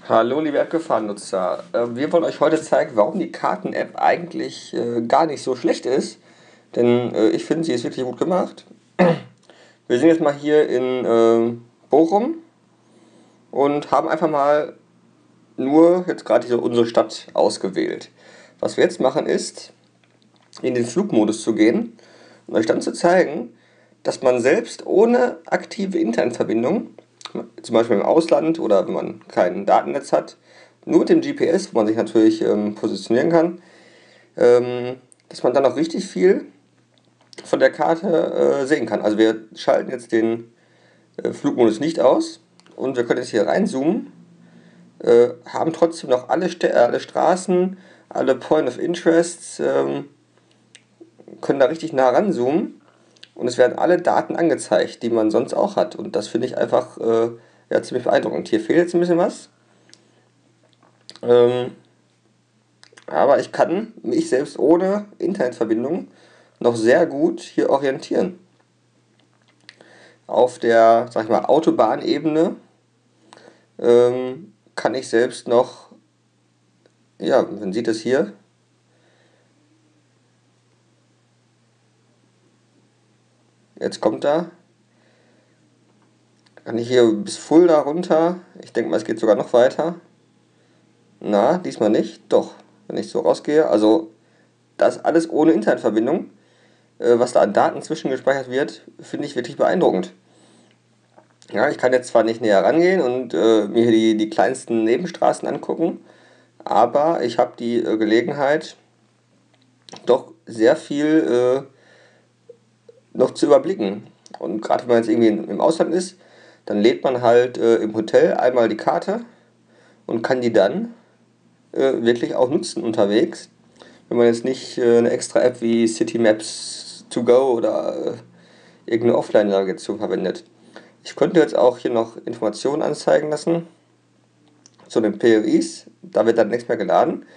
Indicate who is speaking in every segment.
Speaker 1: Hallo liebe App-Gefahren-Nutzer, wir wollen euch heute zeigen, warum die Karten-App eigentlich gar nicht so schlecht ist, denn ich finde, sie ist wirklich gut gemacht. Wir sind jetzt mal hier in Bochum und haben einfach mal nur jetzt gerade hier unsere Stadt ausgewählt. Was wir jetzt machen ist, in den Flugmodus zu gehen und euch dann zu zeigen, dass man selbst ohne aktive Internetverbindung, zum Beispiel im Ausland oder wenn man kein Datennetz hat, nur mit dem GPS, wo man sich natürlich positionieren kann, dass man dann auch richtig viel von der Karte sehen kann. Also wir schalten jetzt den Flugmodus nicht aus und wir können jetzt hier reinzoomen, haben trotzdem noch alle Straßen, alle Point of Interests, können da richtig nah ranzoomen und es werden alle Daten angezeigt, die man sonst auch hat. Und das finde ich einfach ja, ziemlich beeindruckend. Hier fehlt jetzt ein bisschen was. Aber ich kann mich selbst ohne Internetverbindung noch sehr gut hier orientieren. Auf der, sag ich mal, Autobahnebene kann ich selbst noch, ja, man sieht es hier, jetzt kommt da, kann ich hier bis Fulda runter, ich denke mal, es geht sogar noch weiter. Na, diesmal nicht, doch, wenn ich so rausgehe, also das alles ohne Internetverbindung. Was da an Daten zwischengespeichert wird, finde ich wirklich beeindruckend. Ja, ich kann jetzt zwar nicht näher rangehen und mir die kleinsten Nebenstraßen angucken, aber ich habe die Gelegenheit, doch sehr viel noch zu überblicken. Und gerade wenn man jetzt irgendwie im Ausland ist, dann lädt man halt im Hotel einmal die Karte und kann die dann wirklich auch nutzen unterwegs. Wenn man jetzt nicht eine extra App wie City Maps to go oder irgendeine Offline-Navigation verwendet. Ich könnte jetzt auch hier noch Informationen anzeigen lassen zu den POIs. Da wird dann nichts mehr geladen.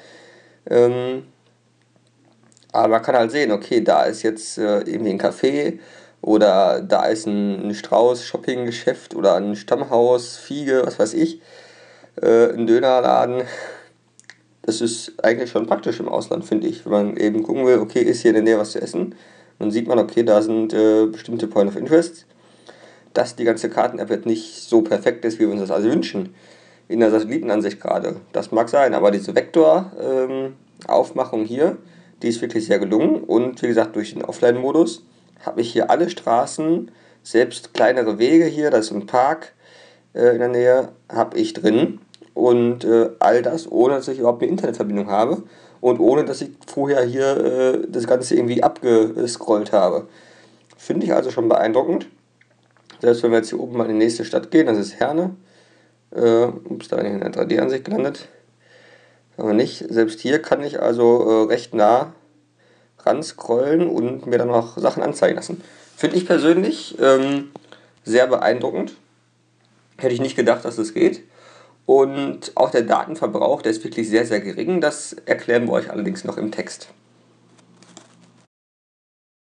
Speaker 1: Aber man kann halt sehen, okay, da ist jetzt irgendwie ein Café oder da ist ein Strauß Shoppinggeschäft oder ein Stammhaus, Fiege, was weiß ich, ein Dönerladen. Das ist eigentlich schon praktisch im Ausland, finde ich. Wenn man eben gucken will, okay, ist hier in der Nähe was zu essen, dann sieht man, okay, da sind bestimmte Point of Interest. Dass die ganze Karten-App jetzt nicht so perfekt ist, wie wir uns das also wünschen, in der Satellitenansicht gerade. Das mag sein, aber diese Vektor-Aufmachung hier, die ist wirklich sehr gelungen. Und wie gesagt, durch den Offline-Modus habe ich hier alle Straßen, selbst kleinere Wege hier, da ist so ein Park in der Nähe, habe ich drin. Und all das, ohne dass ich überhaupt eine Internetverbindung habe und ohne dass ich vorher hier das Ganze irgendwie abgescrollt habe. Finde ich also schon beeindruckend. Selbst wenn wir jetzt hier oben mal in die nächste Stadt gehen, das ist Herne. Da bin ich in der 3D-Ansicht gelandet. Aber nicht. Selbst hier kann ich also recht nah ran scrollen und mir dann noch Sachen anzeigen lassen. Finde ich persönlich sehr beeindruckend. Hätte ich nicht gedacht, dass das geht. Und auch der Datenverbrauch, der ist wirklich sehr, sehr gering. Das erklären wir euch allerdings noch im Text.